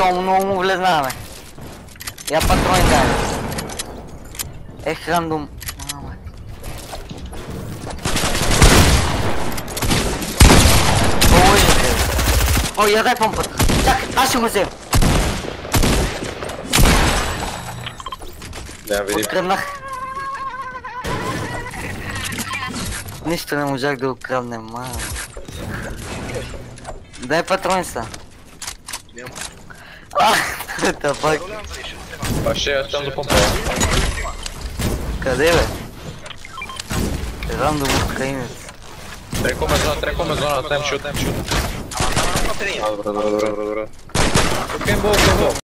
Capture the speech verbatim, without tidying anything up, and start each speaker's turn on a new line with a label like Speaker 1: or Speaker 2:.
Speaker 1: то много му влезнаме. Я патрони дай. Ех, рандом. О, я дай помпата. Чакай, аз ще го взем.
Speaker 2: Да, видим.
Speaker 1: Откраднах. Нищо не можах да откраднем, мама. Дай патрони са. Ах, тапак.
Speaker 2: Вообще, я там за помпа.
Speaker 1: Къде бе? Рандом украинец.
Speaker 2: Трекоме зона, трекоме зона, тем шут, тем шут. Добре, добре, добре, добре. Окей, бол, окей, бол.